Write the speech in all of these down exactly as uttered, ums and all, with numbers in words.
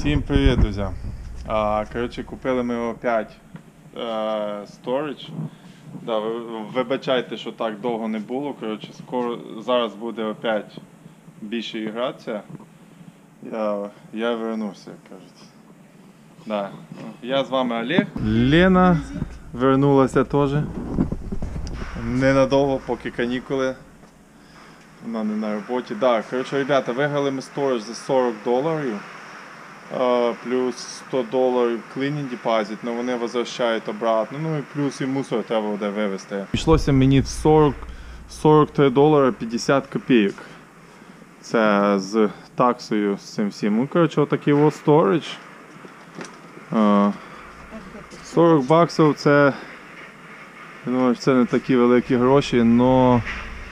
Всім привіт, друзі! А, коротше, купили ми опять а, storage. Да, ви, вибачайте, що так довго не було. Коротше, скоро, зараз буде опять більше гратися. Я, я вернувся, як кажуть. Да. Я з вами Олег. Лена вернулася теж. Ненадовго, поки канікули. Вона не на роботі. Да, коротше, ребята, виграли ми storage за сорок доларів. Uh, плюс сто доларів cleaning deposit, але вони возвращають обратно. Ну і плюс і мусор треба буде вивезти. Пішлося мені в сорок, сорок три долари п'ятдесят копійок. Це з таксою, з цим всім. Ну, коротше, отакий ось storage. Uh, сорок баксів це, ну, це не такі великі гроші, але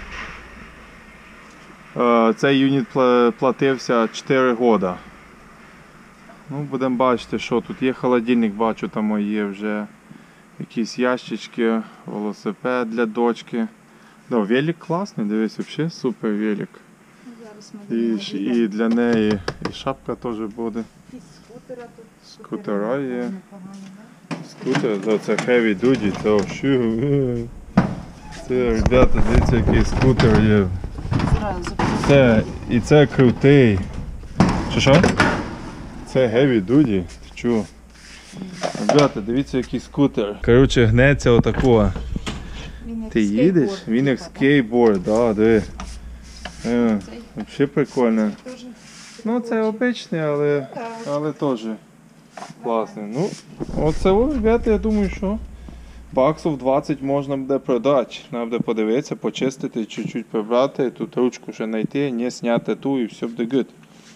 uh, цей юніт платився чотири роки. Ну, будемо бачити, що тут є холодильник, бачу, там є вже якісь ящички, велосипед для дочки. Да, велик класний, дивись, взагалі супер велик. І, і для неї і шапка теж буде. І скутера тут. Скутера є. Скутер, да, це heavy duty, це взагалі. Це, ребята, дивіться, який скутер є. Це, і це крутий. Що що? Це heavy duty, ти чого? Ребята, дивіться, який скутер. Коротше, гнеться отакого. Ти їдеш? Він як скейтборд, да, диви. Е, взагалі прикольно. Ну, це обичний, але, але теж класний. Ну, оце, ребята, я думаю, що баксів двадцять можна буде продати. Треба буде подивитися, почистити, чуть-чуть прибрати, тут ручку ще знайти, не зняти ту і все буде good.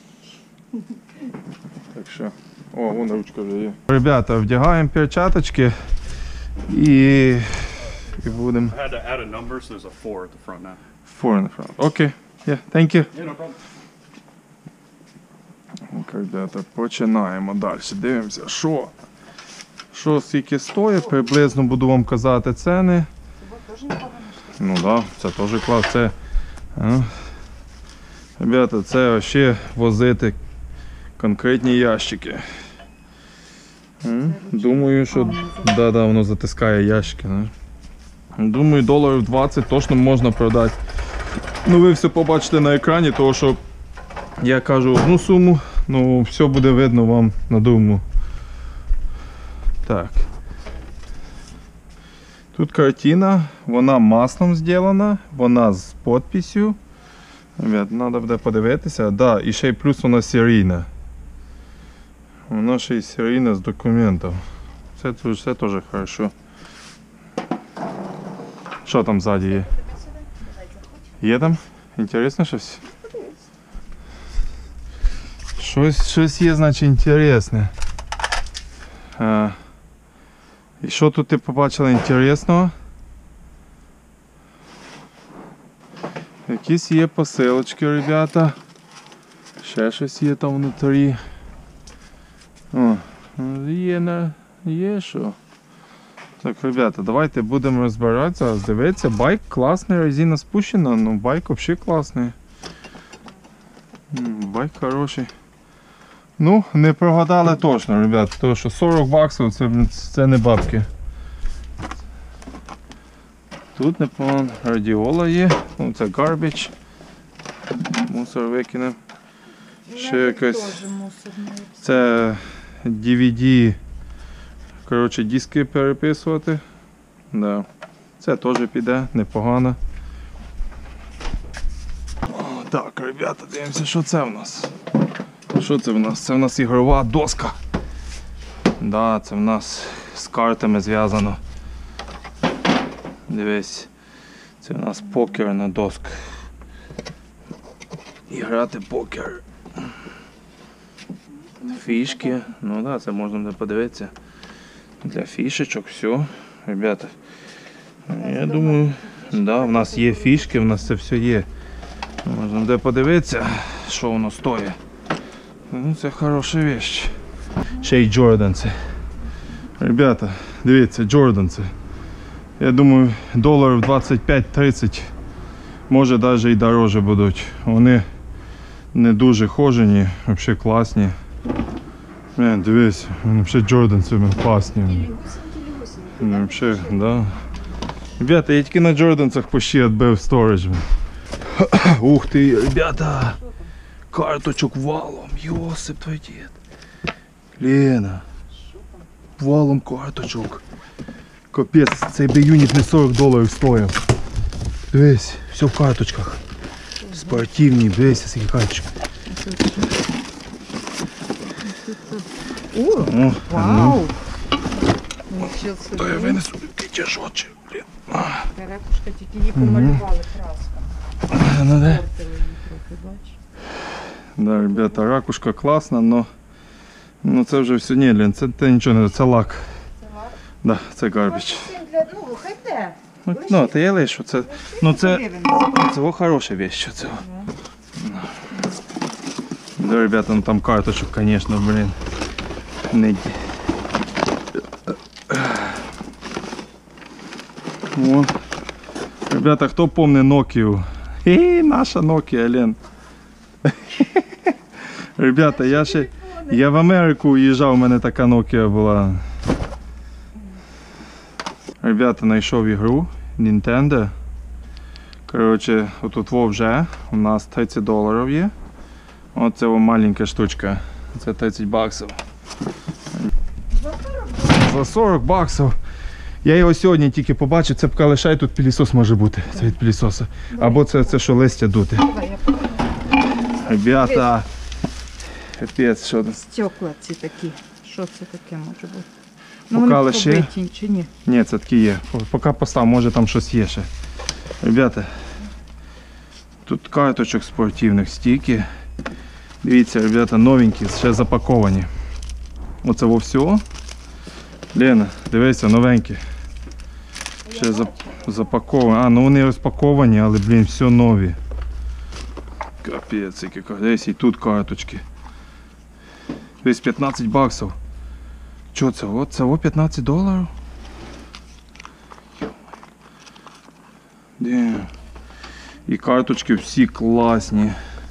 Так що, о, вон ручка вже є. Ребята, вдягаємо перчаточки і, і будемо. I had to add a number, so there's a four at the front now. Four in the front. Окей, okay. Yeah, thank you. Yeah, no problem. Так, ребята, починаємо далі. Дивимося, що, що скільки стоїть, приблизно буду вам казати ціни. Ну так, да, це теж клас. Це, а, ребята, це ще возити конкретні ящики. Думаю, що да, да, воно затискає ящики. Не? Думаю, доларів двадцять точно можна продати. Ну, ви все побачите на екрані, тому що я кажу одну суму, ну все буде видно вам на думу. Так. Тут картина, вона маслом зроблена, вона з підписью. Ребят, треба буде подивитися. Да, і ще й плюс вона серійна. Вона ще й серійна з документів. Це, це теж хорошо. Що там ззаді є? Є там? Інтересно щось? Щось, щось є, значить, інтересне. А, і що тут ти побачила інтересного? Якісь є посилочки, ребята. Ще щось є там внутрі. О, є, на, є що. Так, ребята, давайте будемо розбиратися, дивитися. Байк класний, резина спущена, ну байк взагалі класний. Байк хороший. Ну, не прогадали точно, ребята, тому що сорок баксів це, це не бабки. Тут непогано радіола є, ну це garbage. Мусор викинемо. Ще якось. Це ді ві ді. Коротше, диски переписувати. Да. Це теж піде, непогано. О, так, ребята, дивимося, що це в нас. Що це в нас? Це в нас ігрова доска. Да, це в нас з картами зв'язано. Дивись, це в нас покерна доска. І грати покер. Фішки, ну да, це можна буде подивитися. Для фішечок, все, ребята. Я думаю, да, в нас є фішки, в нас це все є. Можна буде подивитися, що воно стоїть. Ну, це хороша вещь. Ще й джорданці. Ребята, дивіться, джорданці. Я думаю, доларів двадцять п'ять тридцять, може навіть і дороже будуть. Вони не дуже хожені, взагалі класні. Блін, дивись, вони ще Джордан цими класні. Вони взагалі, да. Ребята, я тільки на Джорданцях почти відбив сторож. Ух ти, ребята! Карточок валом, Йосип твій дід. Лена. Валом карточок. Капець, цей B-юніт не сорок доларів стоїв. Дивись, все в карточках. Спортивні, дивись, скільки карточок. О, О, вау! Нічого то я собі. винесу тяжочі, блін. Ракушка, тільки її помалювали краском. Ну да. Портили її трохи, бачиш? Да, ребята, ракушка класна, но ну це вже все, ні, Лен, це, це нічого не, це лак. Це лак? Да, це гарбіч. Для, ну, хай де. Ну, ну, то я лишу, це, ну це, Гривень. це о, хороша вещь, що це. Да, ребята, ну там карточок, конечно, блин. Не... ді- О. Ребята, хто помне Nokia? Хе, наша Nokia, Лен. Ребята, я ще, я в Америку уїжджав, у мене така Nokia була. Ребята, знайшов ігру Nintendo. Коротше, отут во вже у нас тридцять доларів є. Оце о маленька штучка. Це тридцять баксів. За сорок баксів. Я його сьогодні тільки побачив, це поки лишай, тут пилісос може бути. Це від пилісоса. Або це, це що листя дути. Ребята. Капець, що це? Стекла ці такі. Що це таке може бути? Поки вони лише. побиті чи ні? Ні, це такі є. Поки постав, може там щось є ще. Ребята, тут карточок спортивних стільки. Дивіться, ребята, новенькі, ще запаковані. Оце во все. Лена, дивися, новенькі. Ще зап- запаковані. А, ну вони розпаковані, але, блін, все нові. Капець, які карточки. Дивись, і тут карточки. Десь п'ятнадцять баксів. Що це? От це о п'ятнадцять доларів? Де? І карточки всі класні.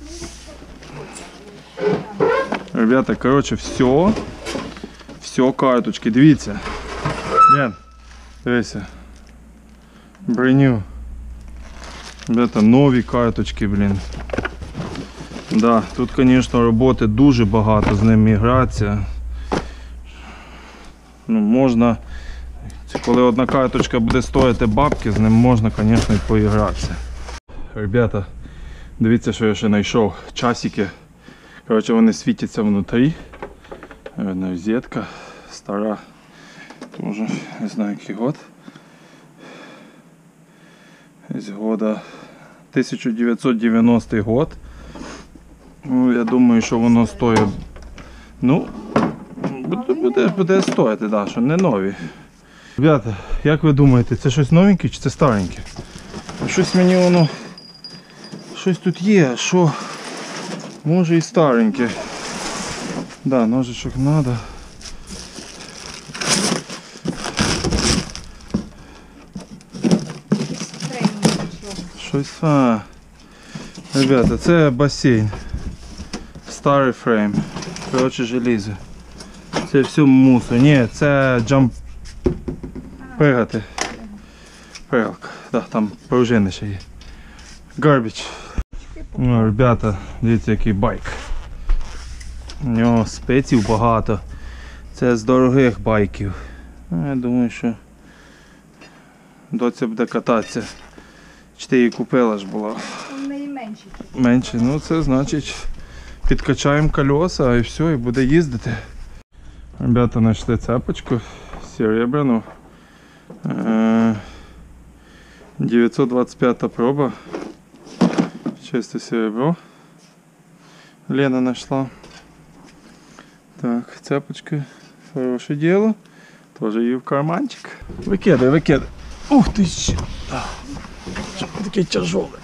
Ребята, короче, все. Все карточки, дивіться. Ген, дивіться. Броню. Ребята, нові карточки, блін. Да, тут, звісно, роботи дуже багато з ними гратися. Ну, можна, коли одна карточка буде стоїти бабки, з ним можна, звісно, і поігратися. Ребята, дивіться, що я ще знайшов. Часики. Коротше, вони світяться внутрі. Видно, розетка стара. Тоже, не знаю, який год. З года тисяча дев'ятсот дев'яностий год. Ну, я думаю, що воно стоїть. Ну, буде, буде, буде стоїти, да, що не нові. Ребята, як ви думаєте, це щось новеньке чи це стареньке? Щось мені воно... Щось тут є, що... Може і стареньке. Да, ножичок треба. Щось, а... Ребята, це басейн. Старий фрейм. Коротше, желізо. Це все мусор. Ні, це джамп... Пригати. Пригалка. Да, там пружини ще є. Garbage. Ну, ребята, дивіться, який байк. У нього спеців багато. Це з дорогих байків. Ну, я думаю, що доця буде кататися. Чи ти її купила ж була? У неї менші. Менше. Ну це значить підкачаємо колеса і все, і буде їздити. Ребята, знайшли цепочку серебряну. дев'ятсот двадцять п'ята проба. Чисте серебро. Лена нашла. Так, цепочка. Хорошее дело. Тоже ее в карманчик. Выкидай, выкидай. Ух ты ще. Такие тяжелые.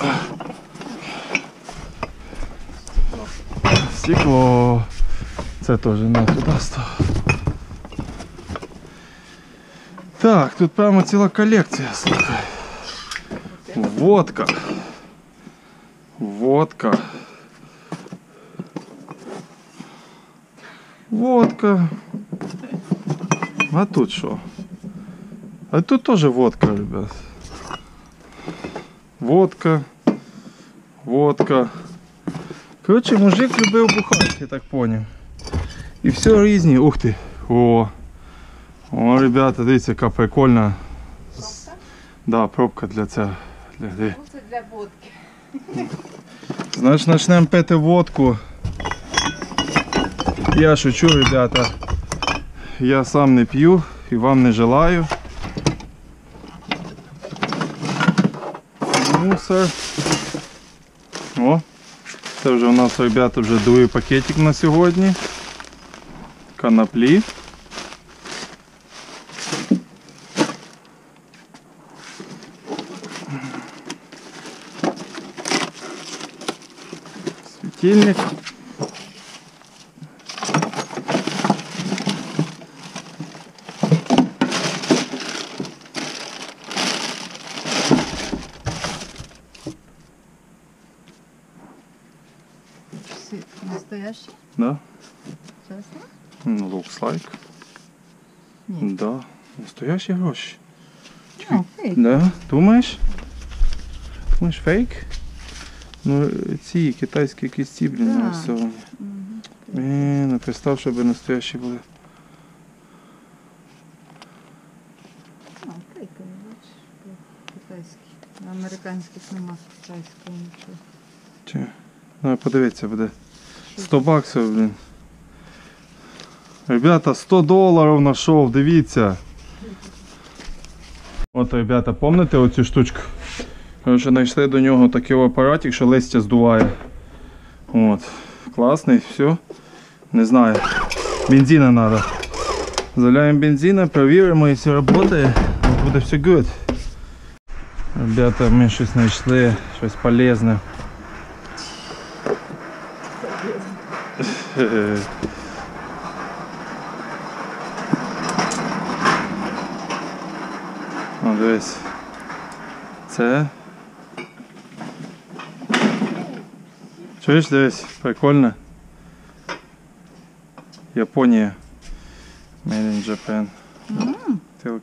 Стекло. Це теж на туди став. Так, тут прямо ціла колекція, слухай. Водка. Водка. водка. А тут що? А тут теж водка, ребят. Водка. Водка. Коротше, мужик любив бухати, я так поняв. І все різні. Ух ти. О. О, ребята, дивіться, яка прикольна. Пробка? Да, пробка для цього. Для, для. Це для водки. Значить, почнемо пити водку. Я шучу, ребята. Я сам не п'ю і вам не желаю. Мусор. О, це вже у нас, ребята, вже другий пакетик на сьогодні. Коноплі. Світильник. Настоящий? Да? Чесно? Ну, looks like. Ні. Да. Настоящі гроші. Ну, фейк. Да? Думаєш? Думаєш, фейк? Ну, ці китайські якісь ці, блін, Да. нарисовані. Мгм. Блін, не представ, щоб настоящі були. А, фейкові, бачиш, китайські. Американських нема китайського нічого. Чи? Ну, подивіться буде. сто баксів, блін. Ребята, сто доларів знайшов, дивіться. От, ребята, пам'ятаєте оцю штучку? Короче, знайшли до нього такий апаратик, що листя здуває. От. Класний, все. Не знаю. Бензина треба. Заляємо бензина, перевіримо, якщо працює, буде все good. Ребята, ми щось знайшли, щось полезне. О, дивись. Це. Чуєш, дивись, прикольно. Японія. Made in Japan. Так.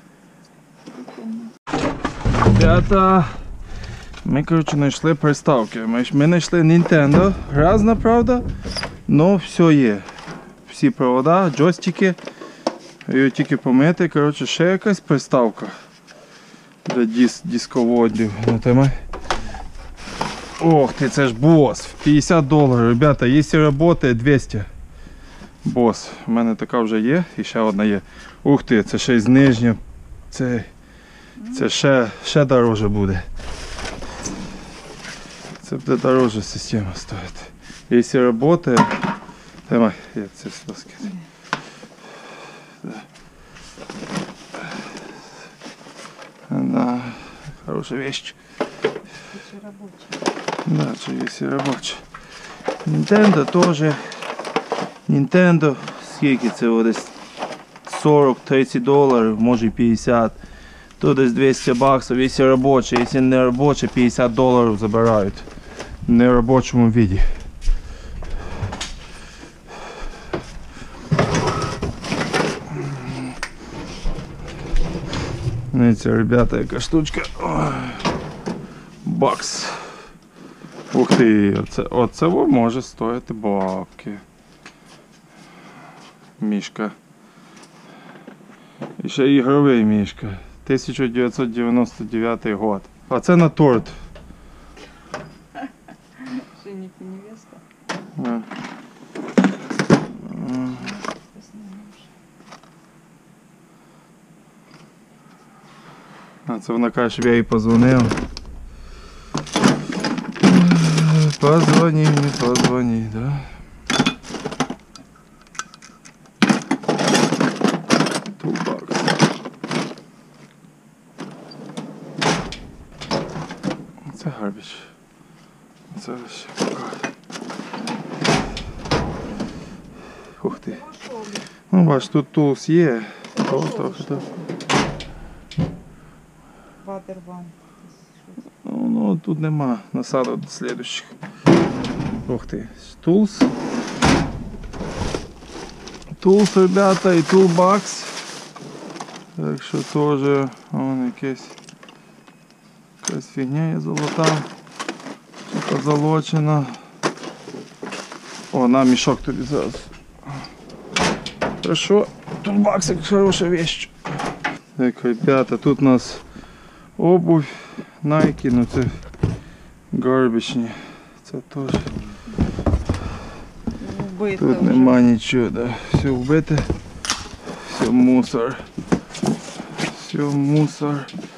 Ребята, ми, коротше, знайшли приставки. Ми ми знайшли Nintendo. Разна, правда, но все є. Всі провода, джойстики. Його тільки помити. Коротше, ще якась приставка для дис дисководів. Ну, тримай. Ох ти, це ж бос. п'ятдесят доларів. Ребята, якщо працює, двісті. Бос. У мене така вже є і ще одна є. Ух ти, це ще й з нижньою. Це, це ще, ще дороже буде. Це буде дорожча система стоїть. Якщо працює, тримай, я це сюди скину. Да, хорошая вещь. Це робочий. Да, це якщо робоча. Nintendo тоже. Nintendo, скільки це о, десь сорок-тридцять доларів, може п'ятдесят. То десь двісті баксів, якщо робоче, якщо не робоче, п'ятдесят доларів забирають. В неробочому віді. Знаете, ребята, яка штучка. Ой. Бакс. Ух ти, оце, оце може стоїти бабки. Мішка. І ще ігровий мішка. тисяча дев'ятсот дев'яносто дев'ятий год. А це на торт. Жених і невеста. А. А це вона каже, щоб я їй позвонив. Позвони, не позвони, да? Two bucks. Це гарбіч. Це ще пока. Ух ти. Ну бач, тут тулс є. Того трохи так. Ватербан. Ну, ну тут нема насадок до слідуючих. Ух ти. Tools. Tools, ребята, і Toolbox. Так що теж вон якесь якась фігня є золота. Що позолочена. О, на мішок тобі зараз. Хорошо, Toolbox хороша вещь. Так, ребята, тут у нас обувь, Nike, ну це гарбічні. Це теж. Вбито Тут вже. нема нічого, да. Все вбите. Все мусор. Все мусор.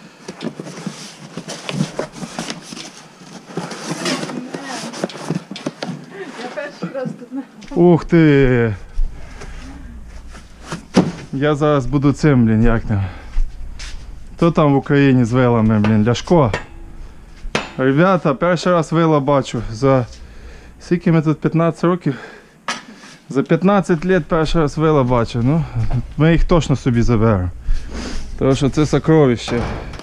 Я перший раз тут не... Ух ти! Я зараз буду цим, блін, як там. Хто там в Україні з вилами, блін, Ляшко? Ребята, перший раз вила бачу. За скільки ми тут п'ятнадцять років? За п'ятнадцять років перший раз вила бачу. Ну, ми їх точно собі заберемо. Тому що це сокровище.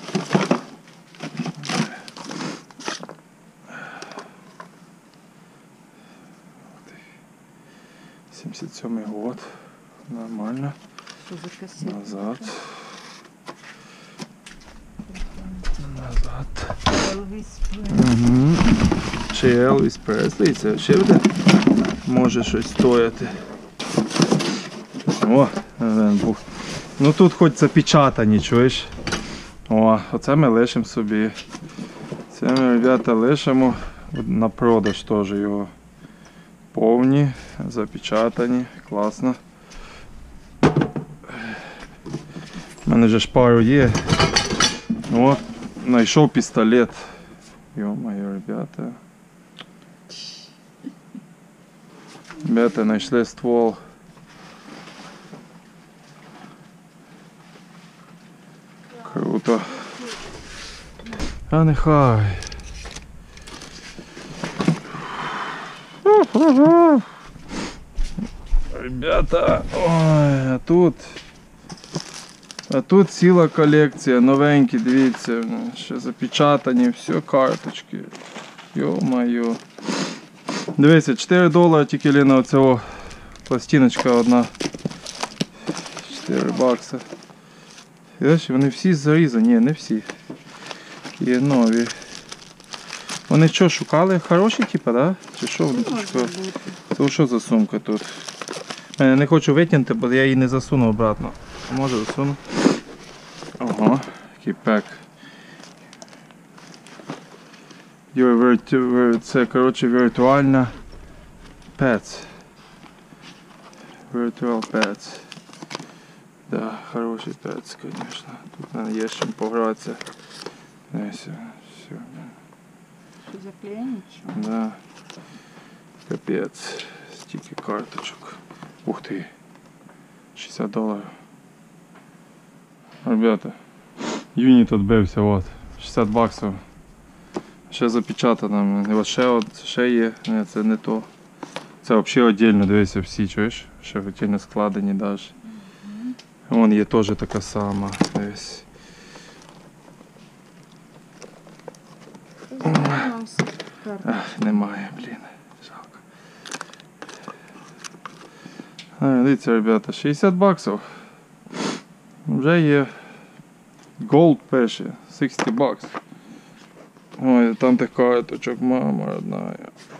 сімдесят сьомий год. Нормально. Що за касет? Назад. Назад. Elvis Presley. Угу. Чи Елвіс Преслі, це ще буде? Може щось стояти. О, він був. Ну тут хоч запечатані, чуєш? О, оце ми лишимо собі. Це ми, ребята, лишимо на продаж теж його. Повні, запечатані, класно. У мене же ж пару є. О, знайшов пістолет. Ё-моё, ребята. Ребята, знайшли ствол. Круто. А нехай. Ребята, ой, а тут, а тут ціла колекція, новенькі, дивіться, ще запечатані, все карточки. Йо-моє. Дивіться, чотири долари тільки на оцього пластиночка одна. чотири бакса. І бачите, вони всі зарізані, ні, не всі. Є нові. Вони що, шукали? Хороші, типа, да? Чи що вони тут шукали? Це що за сумка тут? Я не хочу витягнути, бо я її не засуну обратно. Може засуну. Ого, який пек. Це, коротше, віртуальна Pets. Virtual Pets. Да, хороший Pets, конечно. Тут надо є з чим погратися. Все, все. Що заклеєння? Да. Капець. Стільки карточок. Ух ти. шістдесят доларів. Ребята, юніт відбився, от. шістдесят баксів. Ще запечатано. І от ще, от, ще є. Ні, це не то. Це взагалі віддільно, дивися, всі, чуєш? Ще віддільно складені навіть. Вон є теж така сама. Дивись. Ах, немає, блін. Жалко. А, дивіться, ребята, шістдесят баксів. Вже є Gold перші, шістдесят баксів. Ой, там тих карточок, мама родная.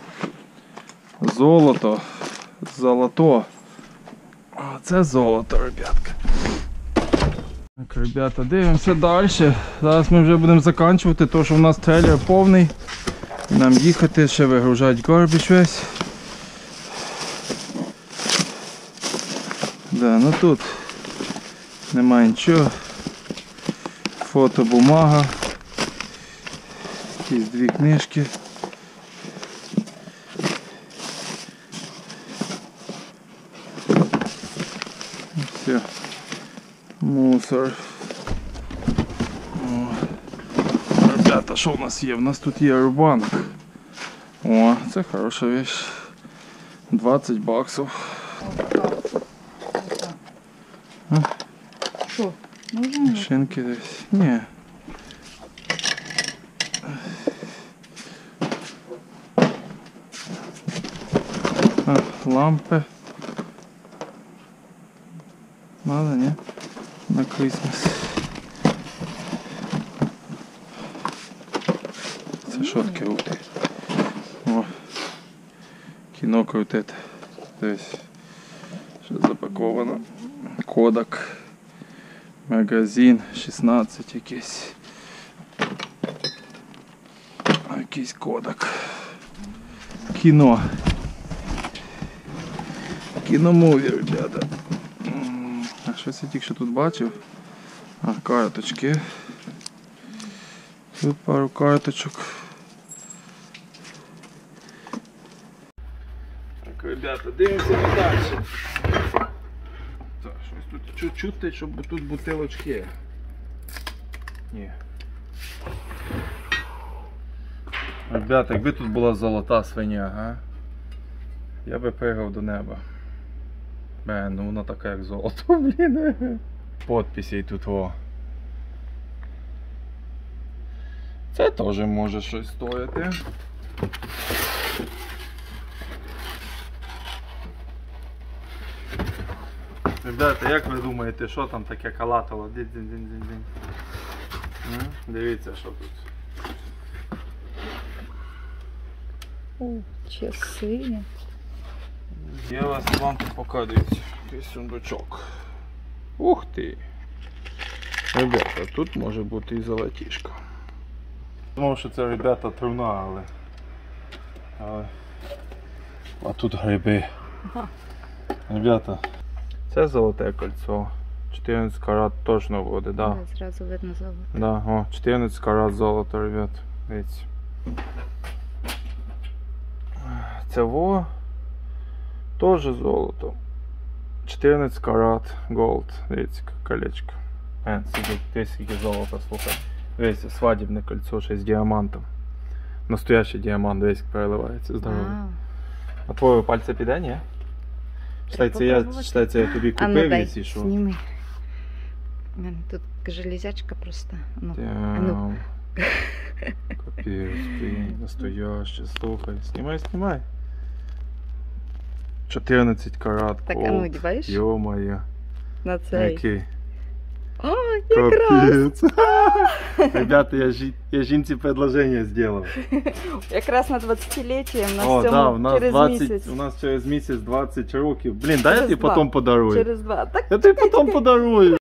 Золото. Золото. О, це золото, ребятка. Так, ребята, дивимося далі. Зараз ми вже будемо закінчувати, тому що в нас трейлер повний. Нам їхати, ще вигружати гарбіч весь. Да, ну тут немає нічого. Фотобумага. Якісь дві книжки. Все. Мусор. О. Ребята, що у нас є? У нас тут є рубанок. О, це хороша вещь. двадцять баксів. Що? Можна? Шинки десь. Ні. А, лампи. Надо, не? На Крисмас. Це що таке? Ух ти. О. Кіно крутити. Дивись. Що запаковано. Кодак. Магазин шістнадцять якийсь. Якийсь кодак. Кіно. Кіномуві, ребята. А щось я тільки що тут бачив. А, карточки. Тут пару карточок. Так, ребята, дивимося далі. Так, щось тут чути, щоб тут бутилочки. Ні. Ребята, якби тут була золота свиня, а? Я би пригав до неба. Бе, ну вона така як золото, блін. Подписей тут о. Це теж може щось стоїти. Ребята, як ви думаєте, що там таке калатало? Дин-дин-дин-дин-дин. Дивіться, що тут. О, часи. Я вас вам покажу якийсь сундучок. Ух ти! Ребята, тут може бути і золотішко. Думав, що це, ребята, труна, але... але... А тут гриби. Ага. Ребята, це золоте кольцо. чотирнадцять карат точно буде, да? Да, зразу видно золото. Да, о, чотирнадцять карат золото, ребят. Дивіться. Це во теж золото. чотирнадцять карат голд. Дивіться, колечко. Е, дивіться, скільки золота, слухай. Дивіться, свадебне кольцо ще з діамантом. Настоящий діамант, дивіться, переливається, здоровий. Вау. А твоє пальце піде, ні? Считається, я, считається, я тобі А ну купив, дай, якщо що. сніми. У мене тут железячка просто. Ну, а ну. Там. Капець, блін, настояще, слухай. Знімай, знімай. чотирнадцять карат. Так, а ну, одіваєш? Йо-моє. На цей. Який? О, якраз! Капець. Ребята, я, жі... я жінці предложення зробив. Якраз на двадцятиліття у нас О, цьому да, у нас через двадцять, місяць. у нас через місяць двадцять років. Блін, дай я Через тобі два. потім подарую. Через два. Так, Я тобі потім подарую.